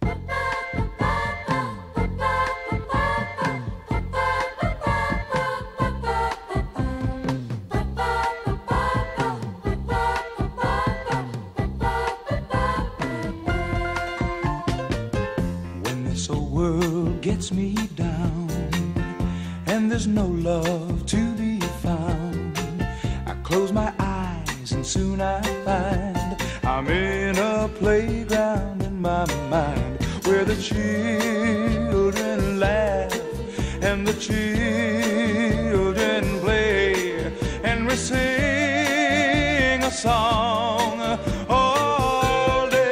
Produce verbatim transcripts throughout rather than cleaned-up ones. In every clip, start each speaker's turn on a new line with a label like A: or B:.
A: Gets me down and there's no love to be found. I close my eyes and soon I find I'm in a playground in my mind where the children laugh and the children play and we sing a song all day.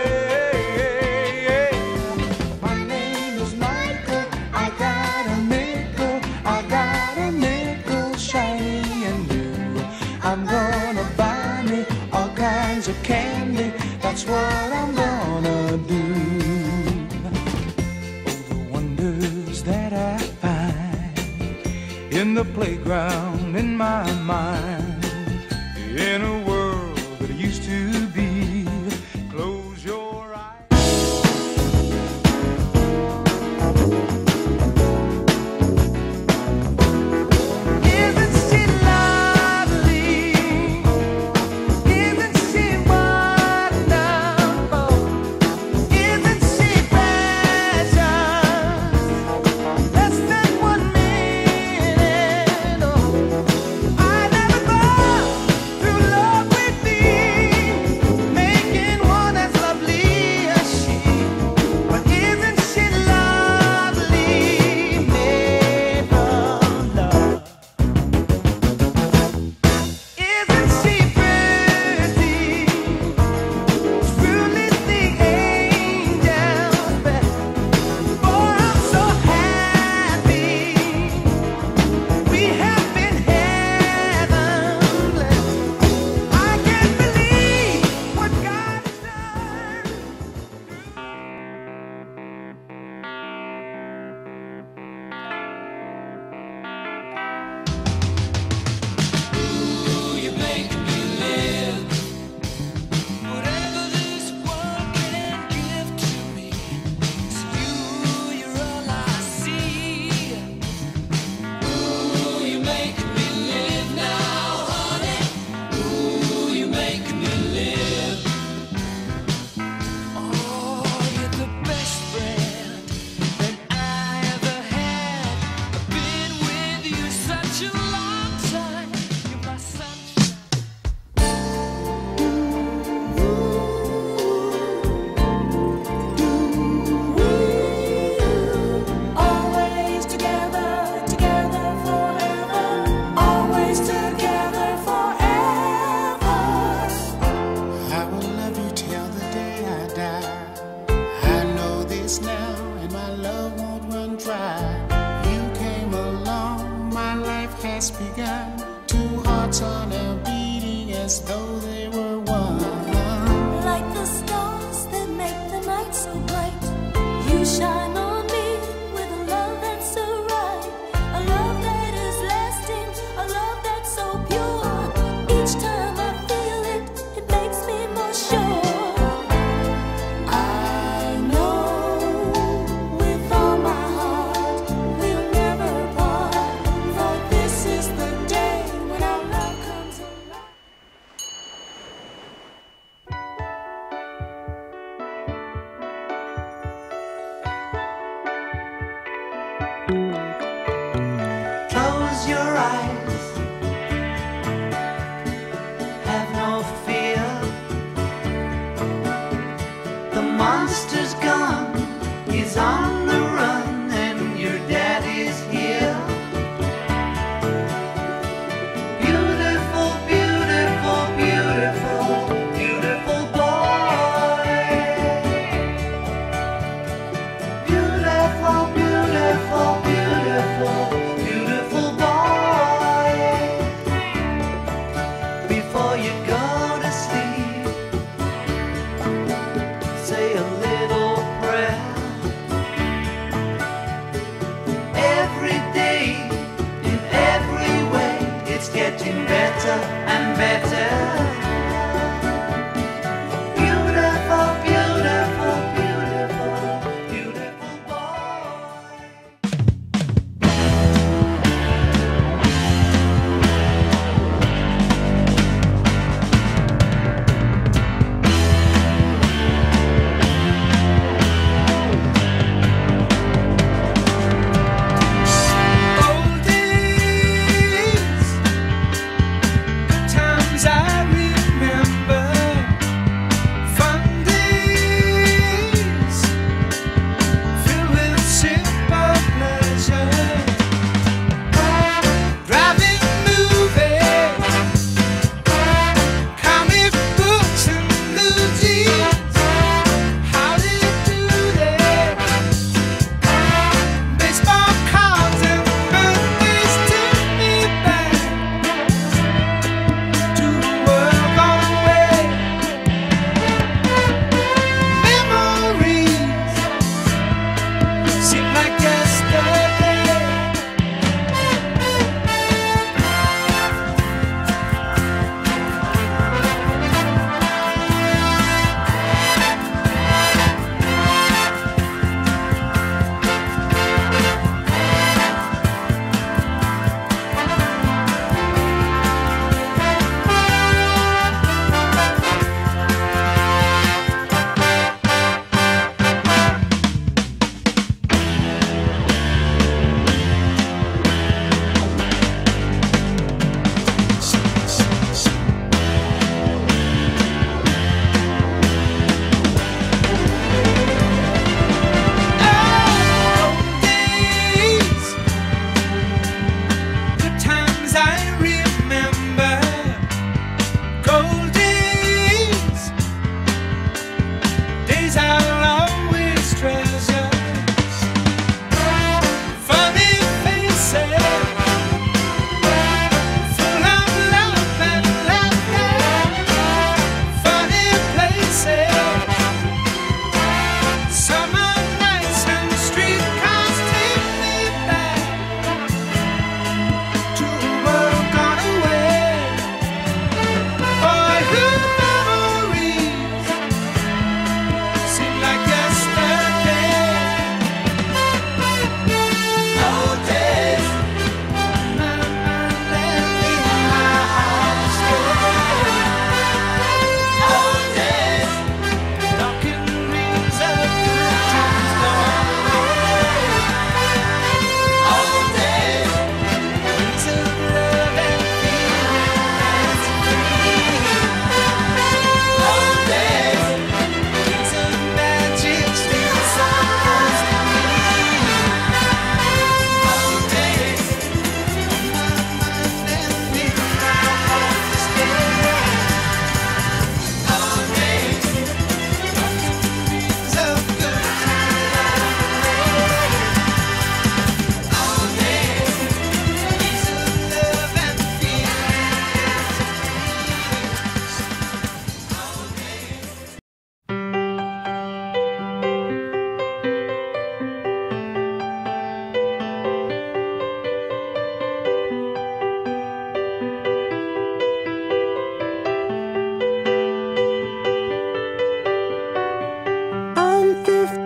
A: I'm gonna buy me all kinds of candy, that's what I'm gonna do. Oh, the wonders that I find in the playground in my mind, in a world that used to be. Close your eyes.
B: Close your eyes, have no fear. The monster's gone, he's on the run, and your daddy's here. Beautiful, beautiful, beautiful, beautiful boy. Beautiful, beautiful, beautiful, beautiful boy. Before you go to sleep, say a little prayer. Every day, in every way, it's getting better and better. Beautiful, beautiful, beautiful.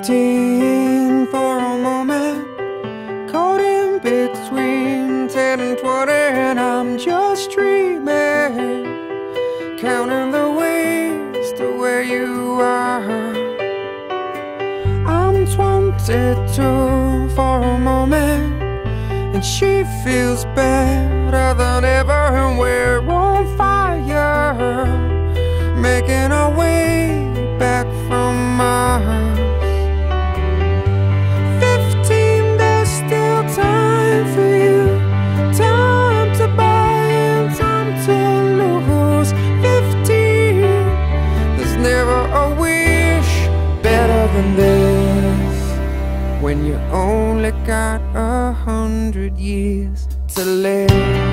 C: fifteen for a moment, caught in between ten and twenty, and I'm just dreaming, counting the ways to where you are. I'm twenty-two for a moment, and she feels better than ever, and we're on fire, making our way back from Mars. Fifteen, there's still time for you, time to buy and time to lose. Fifteen, there's never a wish better than this, when you only got a hundred years to live.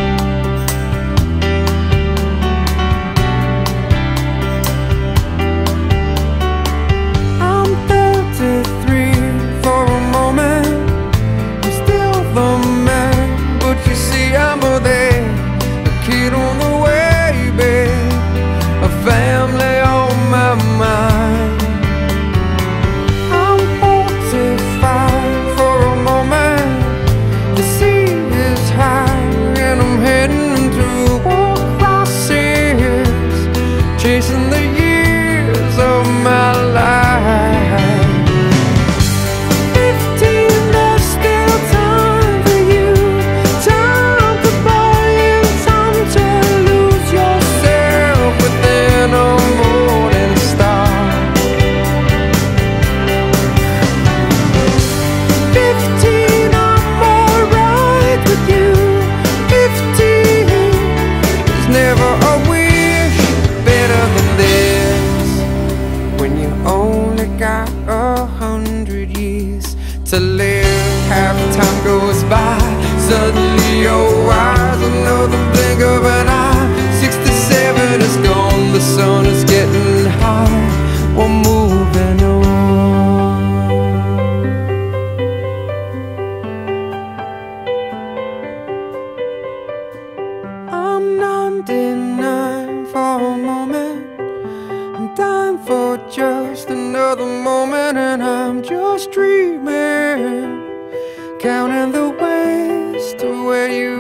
C: Family on my mind. I'm forty-five for a moment. The sea is high and I'm heading to war crosses, chasing the years of my life. Fifteen, there's still time for you, time to buy and time to lose yourself within a morning star. Fifteen, I'm alright with you. Fifteen, there's never a wish better than this, when you only got a hundred years to live. Half time goes by, suddenly you're wise, another blink of an eye. Sixty-seven is gone, the sun is getting high, we're moving on. I'm ninety-nine for a moment, I'm dying for just another moment, and I'm just dreaming, counting the ways to where you